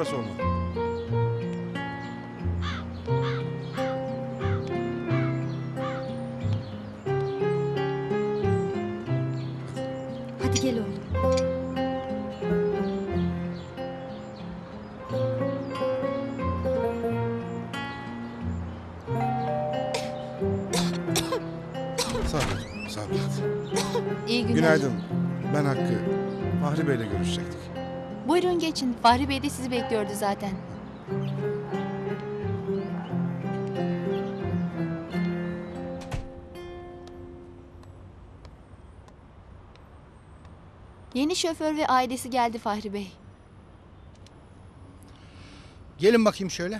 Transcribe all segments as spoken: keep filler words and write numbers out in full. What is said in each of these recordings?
burası olmalı. Hadi gel oğlum. Sabret, sabret. İyi günler. Günaydın. Ben Hakkı. Fahri Bey'le görüşecektik. Buyurun geçin. Fahri Bey de sizi bekliyordu zaten. Yeni şoför ve ailesi geldi Fahri Bey. Gelin bakayım şöyle.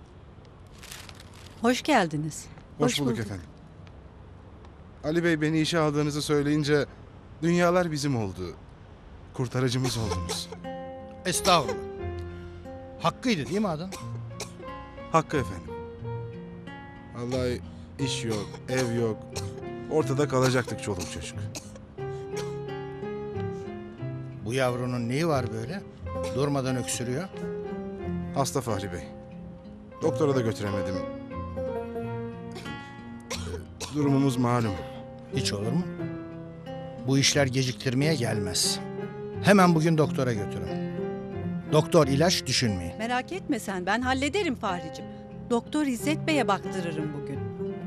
Hoş geldiniz. Hoş, Hoş bulduk, bulduk. efendim. Ali Bey beni işe aldığınızı söyleyince dünyalar bizim oldu. Kurtarıcımız oldunuz. Estağfurullah. Hakkıydı değil mi adın? Hakkı efendim. Vallahi iş yok, ev yok. Ortada kalacaktık çoluk çocuk. Bu yavrunun neyi var böyle? Durmadan öksürüyor. Hasta Fahri Bey. Doktora da götüremedim. Durumumuz malum. Hiç olur mu? Bu işler geciktirmeye gelmez. Hemen bugün doktora götürün. Doktor ilaç düşünmeyin. Merak etme sen, ben hallederim Fahricim. Doktor İzzet Bey'e baktırırım bugün.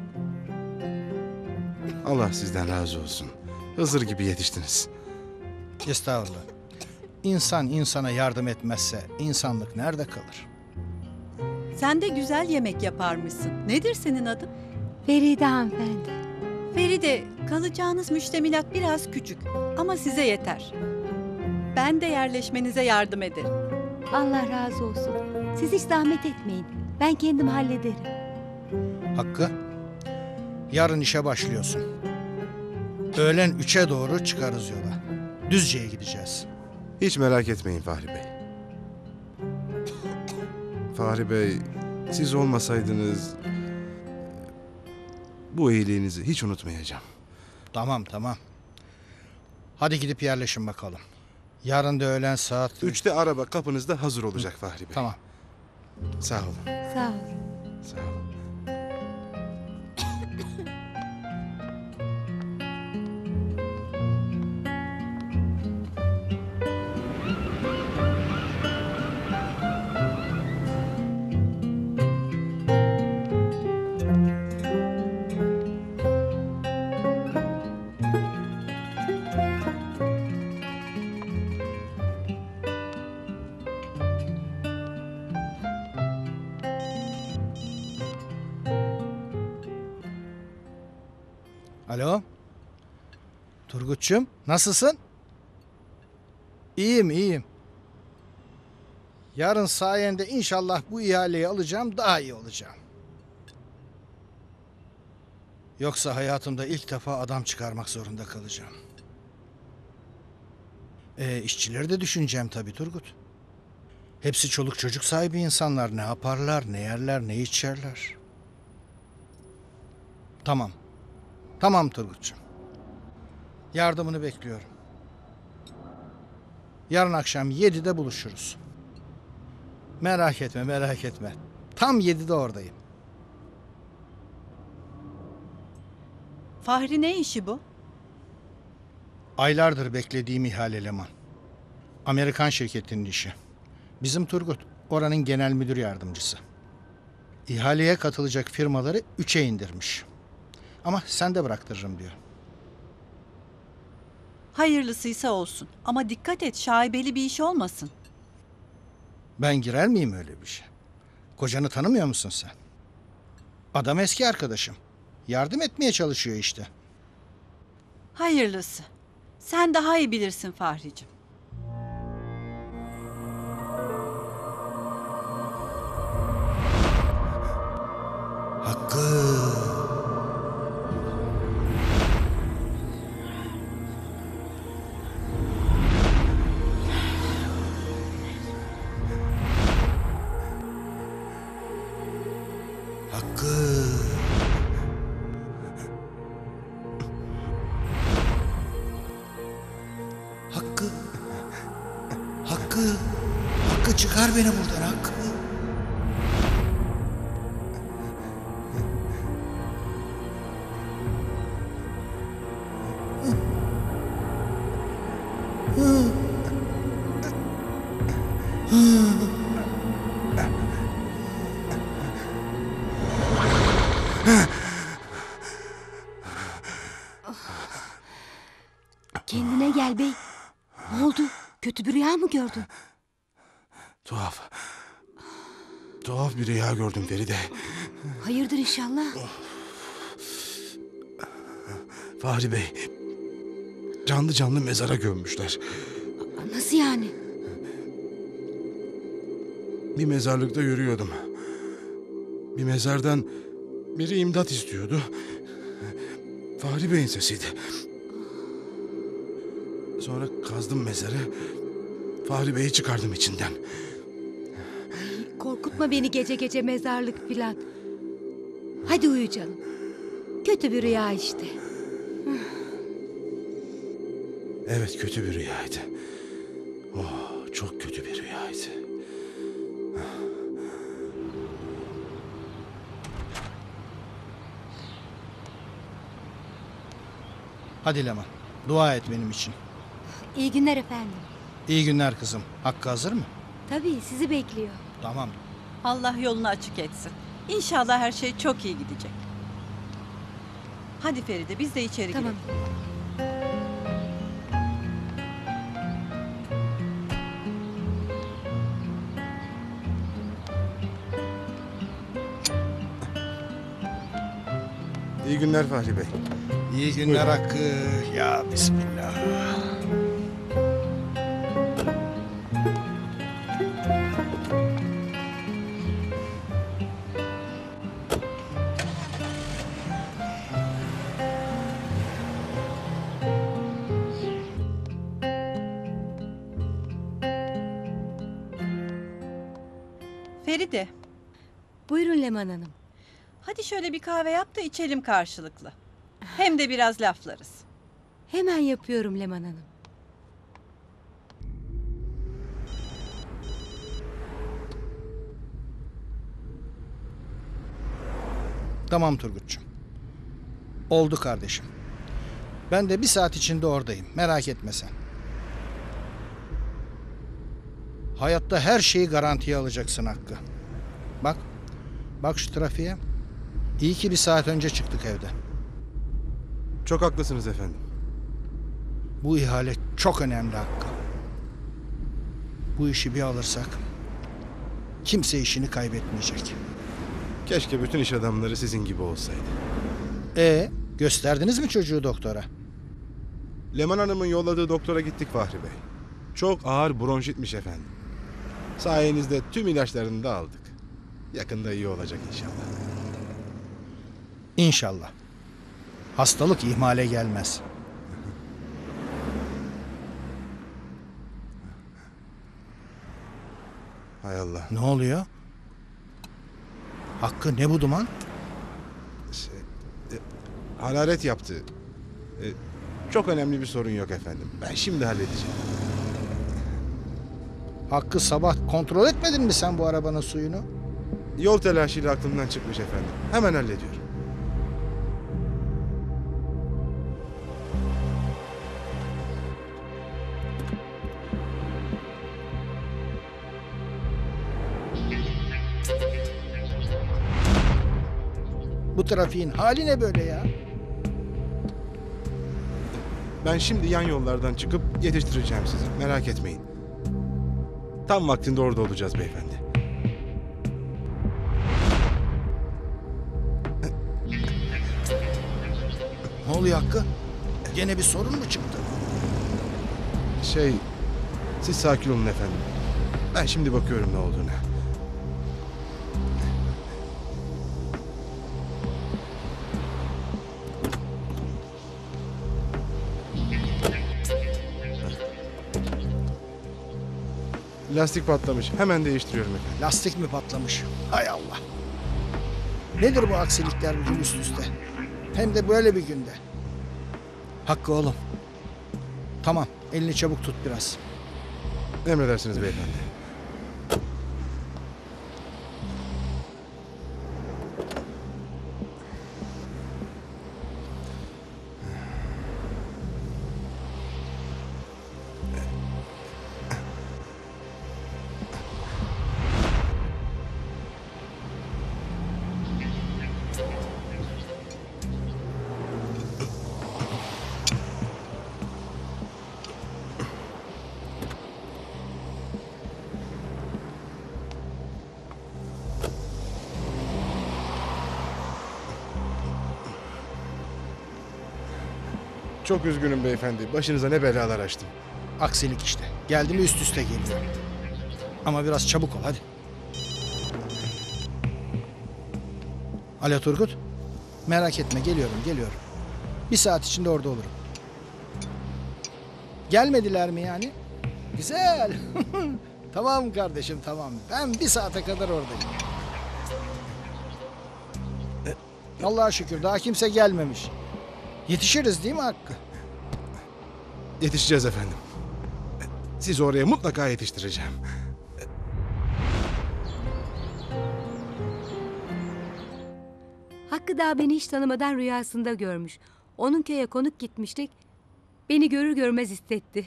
Allah sizden razı olsun. Hızır gibi yetiştiniz. Estağfurullah. İnsan insana yardım etmezse insanlık nerede kalır? Sen de güzel yemek yaparmışsın. Nedir senin adın? Feride hanımefendi. Feride, kalacağınız müştemilat biraz küçük ama size yeter. Ben de yerleşmenize yardım ederim. Allah razı olsun. Siz hiç zahmet etmeyin. Ben kendim hallederim. Hakkı, yarın işe başlıyorsun. Öğlen üçe doğru çıkarız yola. Düzce'ye gideceğiz. Hiç merak etmeyin Fahri Bey. Fahri Bey, siz olmasaydınız bu iyiliğinizi hiç unutmayacağım. Tamam tamam. Hadi gidip yerleşin bakalım. Yarın da öğlen saat... Üçte araba kapınızda hazır olacak Fahri Bey. Tamam. Sağ olun. Sağ olun. Sağ olun. Alo. Turgut'cum, nasılsın? İyiyim, iyiyim. Yarın sayende inşallah bu ihaleyi alacağım, daha iyi olacağım. Yoksa hayatımda ilk defa adam çıkarmak zorunda kalacağım. E, işçileri de düşüneceğim tabii Turgut. Hepsi çoluk çocuk sahibi insanlar. Ne yaparlar, ne yerler, ne içerler. Tamam. Tamam Turgut'cum. Yardımını bekliyorum. Yarın akşam yedide buluşuruz. Merak etme, merak etme. Tam yedide oradayım. Fahri ne işi bu? Aylardır beklediğim ihale eleman. Amerikan şirketinin işi. Bizim Turgut, oranın genel müdür yardımcısı. İhaleye katılacak firmaları üçe indirmiş. Ama sen de bıraktırırım diyor. Hayırlısıysa olsun ama dikkat et, şaibeli bir iş olmasın. Ben girer miyim öyle bir şey? Kocanı tanımıyor musun sen? Adam eski arkadaşım. Yardım etmeye çalışıyor işte. Hayırlısı. Sen daha iyi bilirsin Fahricim. Hakkı. Hakkı. Hakkı. Hakkı. Hakkı çıkar beni buradan Kendine gel bey. Ne oldu? Kötü bir rüya mı gördün? Tuhaf. Tuhaf bir rüya gördüm Feride. Hayırdır inşallah. Fahri Bey, canlı canlı mezara gömmüşler. Nasıl yani? Bir mezarlıkta yürüyordum. Bir mezardan biri imdat istiyordu. Fahri Bey'in sesiydi. Sonra kazdım mezarı. Fahri Bey'i çıkardım içinden. Korkutma beni gece gece mezarlık filan. Hadi uyu canım. Kötü bir rüya işte. Evet, kötü bir rüyaydı. Oh, çok kötü bir rüyaydı. Hadi Leman, dua et benim için. İyi günler efendim. İyi günler kızım. Hakkı hazır mı? Tabii sizi bekliyor. Tamam. Allah yolunu açık etsin. İnşallah her şey çok iyi gidecek. Hadi Feride biz de içeri Tamam. girelim. İyi günler Fahri Bey. İyi günler Hakkı. Ya Bismillah. Feride, Buyurun Leman Hanım. hadi şöyle bir kahve yap da içelim karşılıklı. Hem de biraz laflarız. Hemen yapıyorum Leman Hanım. Tamam Turgut'cum. Oldu kardeşim. Ben de bir saat içinde oradayım. Merak etme sen. Hayatta her şeyi garantiye alacaksın Hakkı. Bak. Bak şu trafiğe. İyi ki bir saat önce çıktık evden. Çok haklısınız efendim. Bu ihale çok önemli Hakkı. Bu işi bir alırsak kimse işini kaybetmeyecek. Keşke bütün iş adamları sizin gibi olsaydı. E gösterdiniz mi çocuğu doktora? Leman Hanım'ın yolladığı doktora gittik Fahri Bey. Çok ağır bronşitmiş efendim. Sayenizde tüm ilaçlarını da aldık. Yakında iyi olacak inşallah. İnşallah. Hastalık ihmale gelmez. Hay Allah. Ne oluyor? Hakkı ne bu duman? Şey, e, hararet yaptı. E, çok önemli bir sorun yok efendim. Ben şimdi halledeceğim. Hakkı sabah kontrol etmedin mi sen bu arabanın suyunu? Yol telaşıyla aklımdan çıkmış efendim. Hemen hallediyorum. Bu trafiğin hali ne böyle ya? Ben şimdi yan yollardan çıkıp yetiştireceğim sizi. Merak etmeyin. Tam vaktinde orada olacağız beyefendi. Ne oluyor Hakkı? Gene bir sorun mu çıktı? Şey, siz sakin olun efendim. Ben şimdi bakıyorum ne olduğuna. Lastik patlamış. Hemen değiştiriyorum efendim. Lastik mi patlamış? Hay Allah. Nedir bu aksilikler bugün üst üste? Hem de böyle bir günde. Hakkı oğlum. Tamam, elini çabuk tut biraz. Emredersiniz beyefendi. Çok üzgünüm beyefendi. Başınıza ne belalar açtım. Aksilik işte. Geldi mi üst üste geliyor. Ama biraz çabuk ol hadi. Alo Turgut. Merak etme geliyorum geliyorum. Bir saat içinde orada olurum. Gelmediler mi yani? Güzel. Tamam kardeşim tamam. Ben bir saate kadar oradayım. E, Allah'a şükür daha kimse gelmemiş. Yetişiriz değil mi Hakkı? Yetişeceğiz efendim. Sizi oraya mutlaka yetiştireceğim. Hakkı daha beni hiç tanımadan rüyasında görmüş. Onun köye konuk gitmiştik. Beni görür görmez hissetti.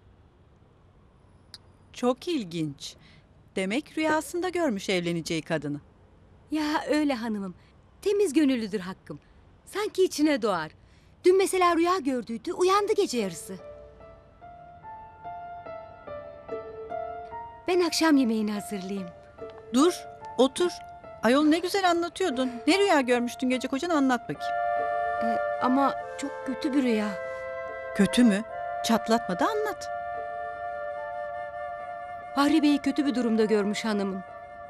Çok ilginç. Demek rüyasında görmüş evleneceği kadını. Ya öyle hanımım. Temiz gönüllüdür Hakkım. Sanki içine doğar. Dün mesela rüya gördüydü. Uyandı gece yarısı. Ben akşam yemeğini hazırlayayım. Dur, otur. Ayol ne güzel anlatıyordun. Ne rüya görmüştün gece kocan anlat bakayım. Ee, ama çok kötü bir rüya. Kötü mü? Çatlatma da anlat. Fahri Bey'i kötü bir durumda görmüş hanımım.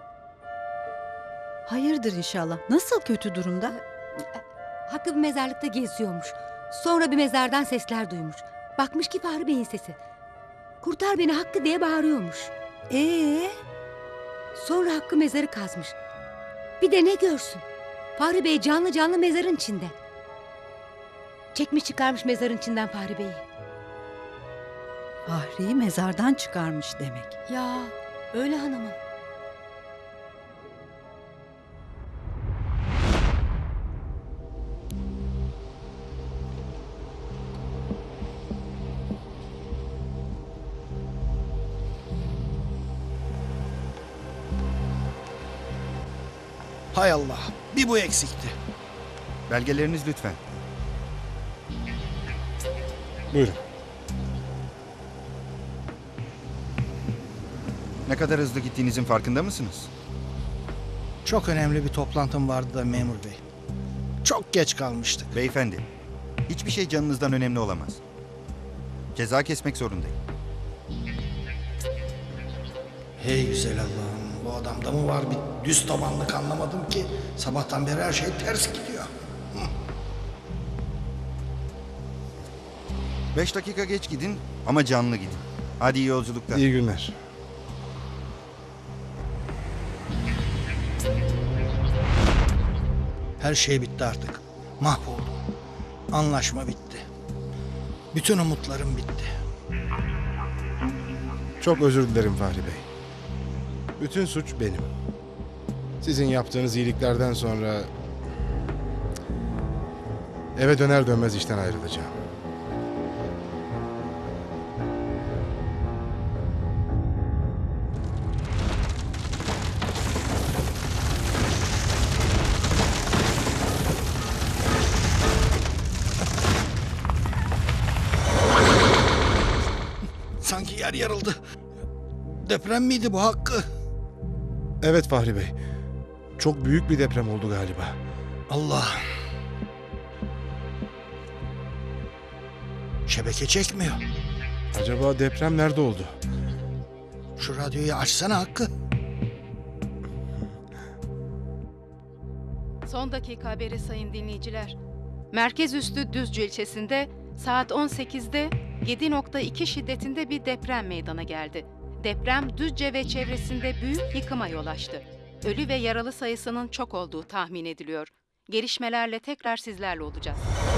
Hayırdır inşallah. Nasıl kötü durumda? Hakkı bir mezarlıkta geziyormuş. Sonra bir mezardan sesler duymuş. Bakmış ki Fahri Bey'in sesi. Kurtar beni Hakkı diye bağırıyormuş. Ee? Sonra Hakkı mezarı kazmış. Bir de ne görsün? Fahri Bey canlı canlı mezarın içinde. Çekmiş çıkarmış mezarın içinden Fahri Bey'i. Fahri'yi mezardan çıkarmış demek. Ya öyle hanımım. Hay Allah. Bir bu eksikti. Belgeleriniz lütfen. Buyurun. Ne kadar hızlı gittiğinizin farkında mısınız? Çok önemli bir toplantım vardı da memur bey. Çok geç kalmıştık. Beyefendi, hiçbir şey canınızdan önemli olamaz. Ceza kesmek zorundayım. Hey güzel Allah'ım. Bu adamda mı var bir düz tabanlık anlamadım ki. Sabahtan beri her şey ters gidiyor. Beş dakika geç gidin ama canlı gidin. Hadi iyi yolculuklar. İyi günler. Her şey bitti artık. Mahvoldum. Anlaşma bitti. Bütün umutlarım bitti. Çok özür dilerim Fahri Bey. Bütün suç benim. Sizin yaptığınız iyiliklerden sonra eve döner dönmez işten ayrılacağım. Sanki yer yarıldı. Deprem miydi bu Hakkı? Evet Fahri Bey. Çok büyük bir deprem oldu galiba. Allah. Şebeke çekmiyor. Acaba deprem nerede oldu? Şu radyoyu açsana Hakkı. Son dakika haberi sayın dinleyiciler. Merkez üstü Düzce ilçesinde saat on sekizde yedi nokta iki şiddetinde bir deprem meydana geldi. Deprem Düzce ve çevresinde büyük yıkıma yol açtı. Ölü ve yaralı sayısının çok olduğu tahmin ediliyor. Gelişmelerle tekrar sizlerle olacağız.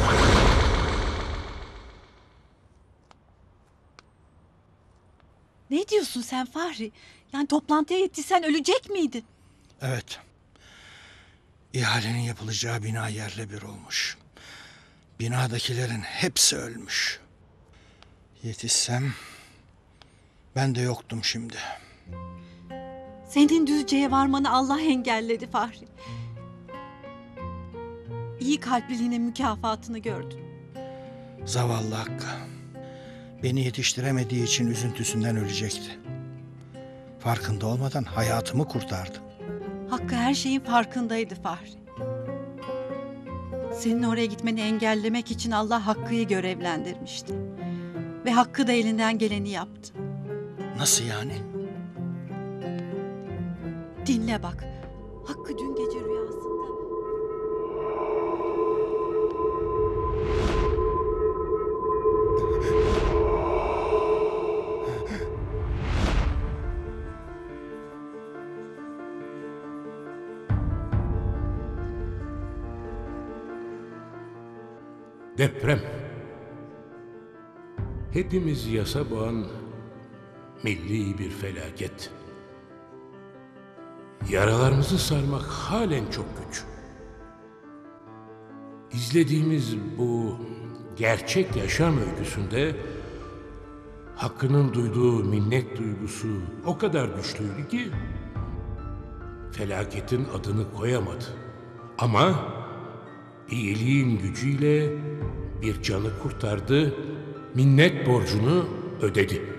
Ne diyorsun sen Fahri? Yani toplantıya yetişsen ölecek miydin? Evet. İhalenin yapılacağı bina yerle bir olmuş. Binadakilerin hepsi ölmüş. Yetişsem ben de yoktum şimdi. Senin Düzce'ye varmanı Allah engelledi Fahri. İyi kalpliliğinin mükafatını gördün. Zavallı Hakkı. Beni yetiştiremediği için üzüntüsünden ölecekti. Farkında olmadan hayatımı kurtardı. Hakkı her şeyin farkındaydı Fahri. Senin oraya gitmeni engellemek için Allah Hakkı'yı görevlendirmişti. Ve Hakkı da elinden geleni yaptı. Nasıl yani? Dinle bak. Hakkı dün gece rüyasında... Deprem. Hepimizi yasa boğan milli bir felaket. Yaralarımızı sarmak halen çok güç. İzlediğimiz bu gerçek yaşam öyküsünde Hakkı'nın duyduğu minnet duygusu o kadar güçlüydü ki felaketin adını koyamadı. Ama iyiliğin gücüyle bir canı kurtardı, minnet borcunu ödedi.